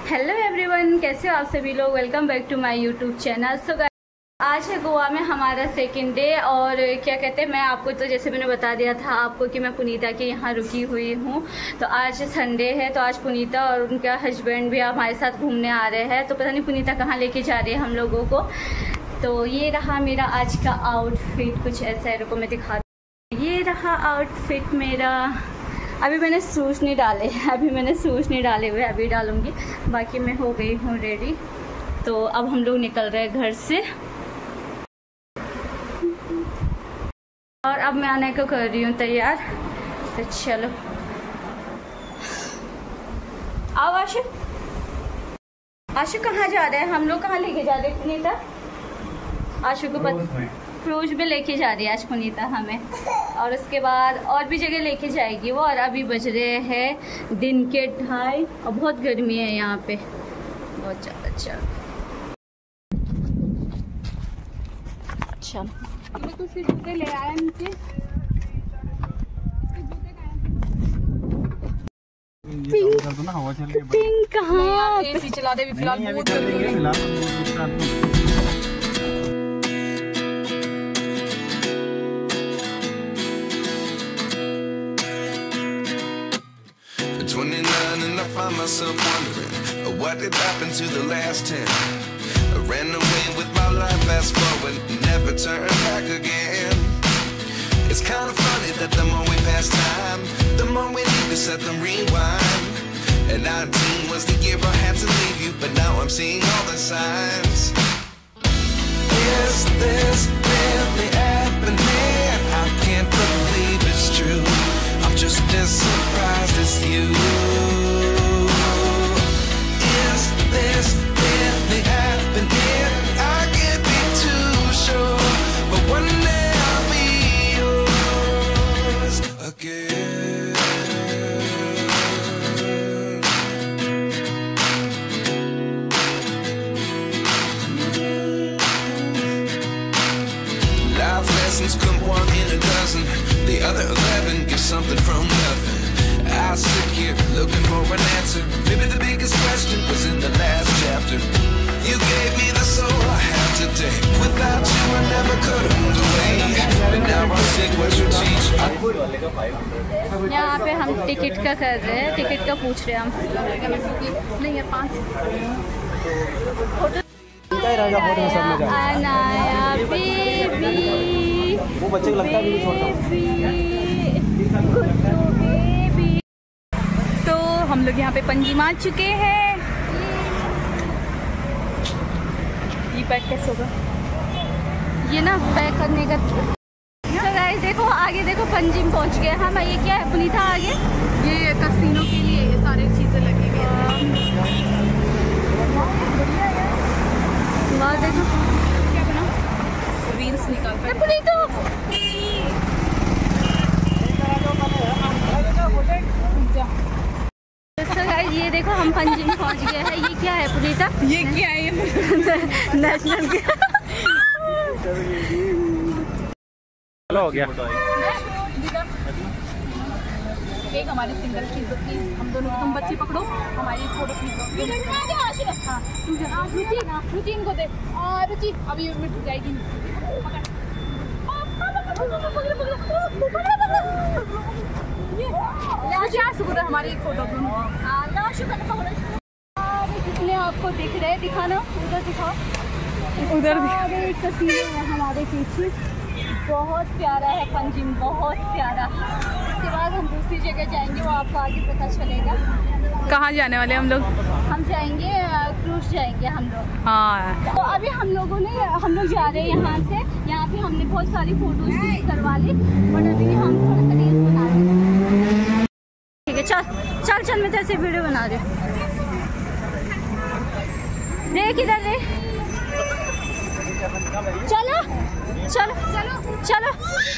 Hello everyone, कैसे हो आप सभी लोग। Welcome back to my YouTube channel. So आज है गोवा में हमारा सेकंड डे और क्या कहते हैं, मैं आपको तो जैसे मैंने बता दिया था आपको कि मैं पुनीता के यहाँ रुकी हुई हूँ। तो आज संडे है, तो आज पुनीता और उनका हस्बैंड भी हमारे साथ घूमने आ रहे हैं। तो पता नहीं पुनीता कहाँ लेके जा रही है हम लोगों को। तो ये रहा मेरा आज का आउटफिट, कुछ ऐसा है, रुको मैं दिखा दूँ। ये रहा आउटफिट मेरा। अभी मैंने शूज़ नहीं डाले, हुए, अभी डालूंगी। बाकी मैं हो गई हूँ रेडी। तो अब हम लोग निकल रहे हैं घर से और अब मैं आने को कर रही हूँ तैयार। तो चलो आओ। आशु कहाँ जा रहे हैं, हम लोग कहाँ लेके जा रहे हैं पुनीता? आशु को क्रूज में लेके जा रही है आज पुनीता हमें, और उसके बाद और भी जगह लेके जाएगी वो। और अभी बज रहे हैं दिन के 2:30 और बहुत गर्मी है यहाँ पे, बहुत ज़्यादा। अच्छा जूते ले आए उनके। पिंक कहाँ? एसी चला दे फिलहाल। Find myself wondering what did happen to the last 10. I ran away with my life, fast forward, never turn back again. It's kind of funny that the more we pass time, the more we need to set them rewind. And 19 was the year I had to leave you, but now I'm seeing all the signs. Is this really happening? I can't believe it's true. I'm just as surprised as you. Is this really happening? I can't be too sure, but one day I'll be yours again. Life lessons come 1 in a dozen. The other 11 give something from nothing. I sit here looking for an answer. Maybe the biggest question was in the last chapter. You gave me the soul I have today. Without you I never could have moved away. But now I see what you teach. यहाँ पे हम ticket का कर रहे हैं, ticket का पूछ रहे हैं हम। नहीं है 5 फोटो अनाया बेबी, वो बच्चे को लगता है वीडियो छोड़ता। तो हम लोग यहाँ पे पंजिम आ चुके हैं। ये पैक कैसे होगा, ये ना पैक करने का। तो गाइस देखो आगे, देखो पंजिम पहुँच गए हम। ये क्या है पुनीता आगे? ये कसिनो के लिए ये सारी चीज़ें लगी हुई हैं। वाह देखो क्या बना, रील्स निकाल कर पुनीता। तो गाइस ये देखो हम पंजिम पहुँच गए हैं। ये क्या है पुनीता? ये क्या है? ये नेशनल हो गया। एक हमारे सिंगल चीज़ प्लीज, हम दोनों, तुम बच्ची पकड़ो, हमारी फोटो खींचो। रुचि इनको दे, रुचि अभी मिट जाएगी। हमारी एक फोटो कितने आपको दिख रहे, दिखाना उधर दिखाओ, उधर एक तस्वीर है हमारे पीछे। बहुत प्यारा है पंजिम, बहुत प्यारा। उसके बाद हम दूसरी जगह जाएंगे, वो आपको आगे पता चलेगा। कहाँ जाने वाले हम लोग? हम जाएंगे क्रूज जाएंगे हम लोग। हाँ, तो अभी हम लोग जा रहे हैं यहाँ से। यहाँ पे हमने बहुत सारी फोटोज क्लिक करवा ली, बट अभी हम थोड़ा सा रील्स बना रहे हैं। ठीक है, चल मैं तेरे वीडियो बना रही हूँ। देख इधर देख, चलो चलो चलो चलो।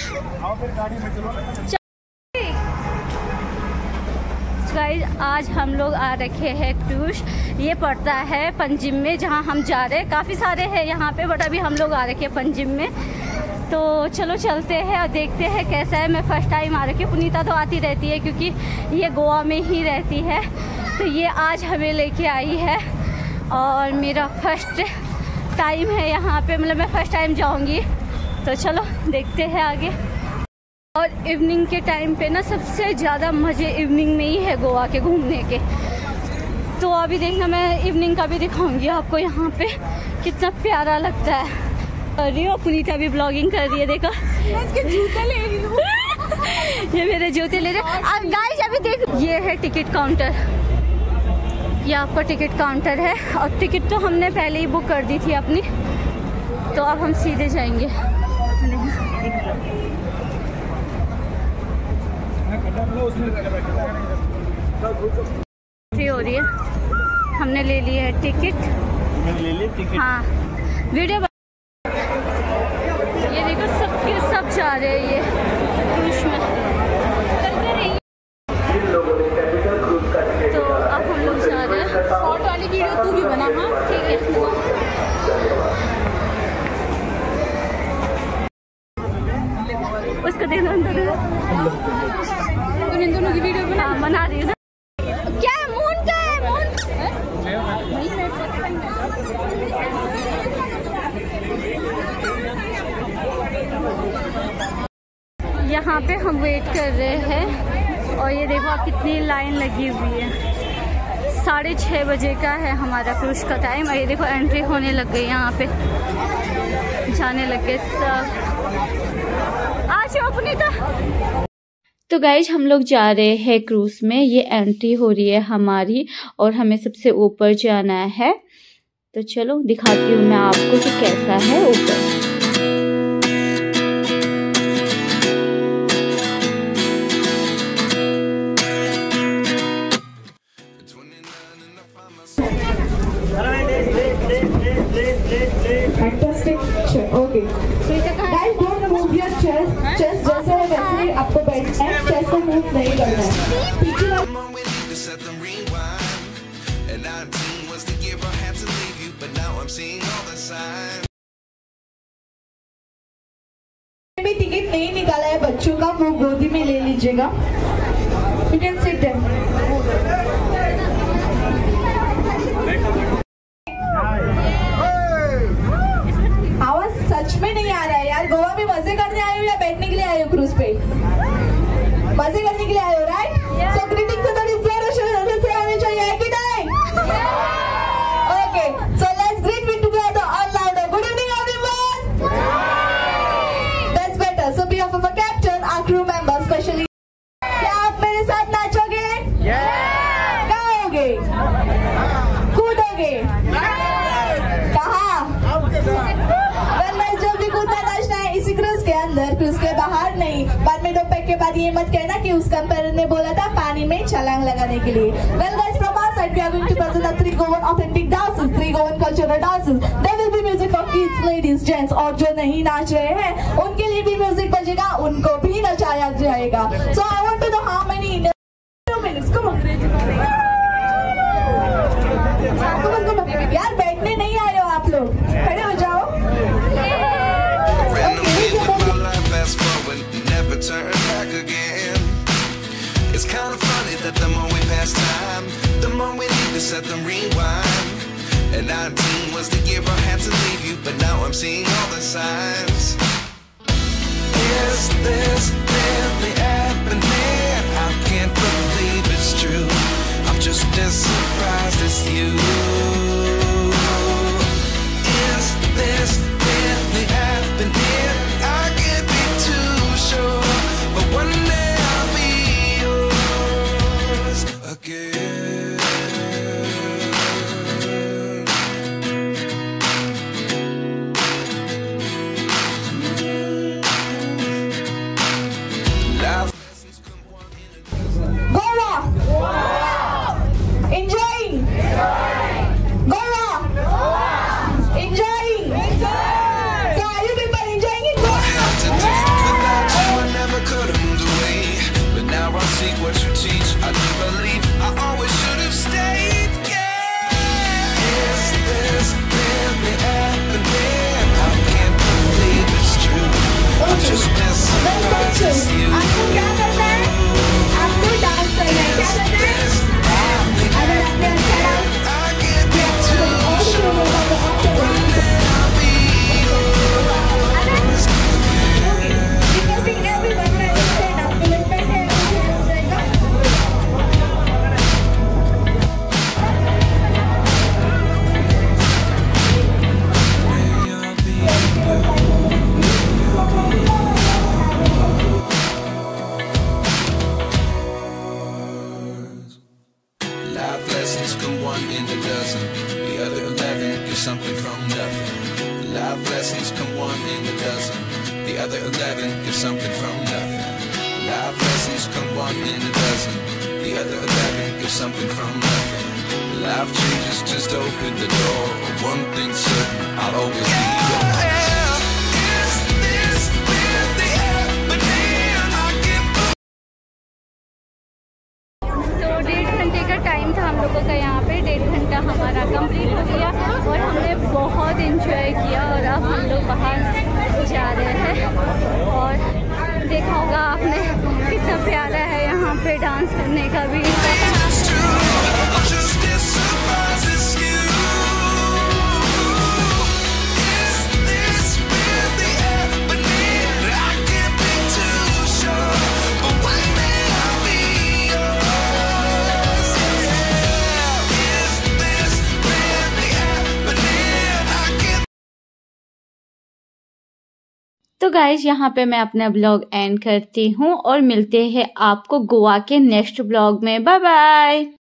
गाइस आज हम लोग आ रखे हैं क्रूज। ये पड़ता है पंजिम में जहाँ हम जा रहे हैं। काफ़ी सारे हैं यहाँ पे, बट अभी हम लोग आ रखे हैं पंजिम में। तो चलो चलते हैं और देखते हैं कैसा है। मैं फर्स्ट टाइम आ रखी हूँ, पुनीता तो आती रहती है क्योंकि ये गोवा में ही रहती है। तो ये आज हमें लेके आई है और मेरा फर्स्ट टाइम है यहाँ पे, मतलब मैं फर्स्ट टाइम जाऊँगी। तो चलो देखते हैं आगे। और इवनिंग के टाइम पे ना सबसे ज़्यादा मज़े इवनिंग में ही है गोवा के घूमने के। तो अभी देखना, मैं इवनिंग का भी दिखाऊंगी आपको यहाँ पे कितना प्यारा लगता है। और ये पुनीता भी ब्लॉगिंग कर रही है, देखो इसके जूते ले रही हूँ। ये मेरे जूते ले रहे। अब गाइस अभी देख, ये है टिकट काउंटर, ये आपका टिकट काउंटर है। और टिकट तो हमने पहले ही बुक कर दी थी अपनी, तो अब हम सीधे जाएंगे। हो रही है, हमने ले लिया है टिकट। ले ली टिकट। हाँ वीडियो ये देखो सबके सब जा रहे हैं ये क्रूज में। तो अब हम लोग जा रहे हैं। शॉर्ट वाली वीडियो तू भी बना। हाँ ठीक है, उसको देखना अंदर इन दोनों की वीडियो बना रही है ना। क्या है मून, क्या है मून? यहाँ पे हम वेट कर रहे हैं और ये देखो आप कितनी लाइन लगी हुई है। 6:30 बजे का है हमारा क्रूज का टाइम। और ये देखो एंट्री होने लग गई, यहाँ पे जाने लग गए सब। आज पुनीता। तो गाइज हम लोग जा रहे हैं क्रूज में, ये एंट्री हो रही है हमारी और हमें सबसे ऊपर जाना है। तो चलो दिखाती हूँ मैं आपको कि कैसा है ऊपर। Fantastic. Okay. Guys, don't move your chest. Chest जैसे है वैसे ही आपको बैठना है, chest को move नहीं करना है। पीछे भी टिकट नहीं निकाला है बच्चों का, वो गोदी में ले लीजिएगा। You can sit there. आवाज सच में नहीं आ रहा है यार। गोवा में मजे करने आए हो या बैठने के लिए आए हो क्रूज पे? मजे करने के लिए आए हो, राइट? सो ग्रीटिंग से थोड़ी जोर से आने चाहिए कि नहीं? Okay, so let's greet with together all louder. Good evening everyone. That's better. So behalf of a captain, our crew members especially, क्या आप मेरे साथ नाचोगे? गाओगे? कूदोगे? जो भी कूदना नाचना है इसी क्रूज के अंदर, क्रूज के बाहर नहीं। बाद में 2 पैक के बाद ये मत कहना कि उस कंपेयर ने बोला था पानी में छलांग लगाने के लिए। Well guys, from our side we are going to present the 3 Goan authentic dances, 3 Goan cultural dances. There will be music for kids, ladies, gents, और जो नहीं नाच रहे हैं उनके लिए भी म्यूजिक बजेगा, उनको भी नचाया जाएगा। So I want to know how many 2 minutes. Come on. यार बैठने नहीं आए हो आप लोग, खड़े हो जाओ। Turn back again. It's kind of funny that the more we pass time, the more we need to set them rewind. And 19 was the year I had to leave you, but now I'm seeing all the signs. Is this really happening? I can't believe it's true. I'm just as surprised as you. Is this really happening? I can't be too sure, but one day I'll be yours again. Life lessons come one in a Goa. Enjoying. lessons come 1 in a dozen. The other 11 get something from nothing. Life lessons come 1 in a dozen. The other 11 get something from nothing. Life lessons come 1 in a dozen. The other 11 get something from nothing. Life changes just open the door. One thing's certain, I'll always be yours. Time था हम लोगों का यहाँ पे, 1.5 घंटा हमारा complete हो गया और हमने बहुत एंजॉय किया। और अब हम लोग बाहर जा रहे हैं और देखा होगा आपने कितना प्यारा है यहाँ पे डांस करने का भी। तो गाइज यहाँ पे मैं अपना ब्लॉग एंड करती हूँ और मिलते हैं आपको गोवा के नेक्स्ट ब्लॉग में। Bye bye.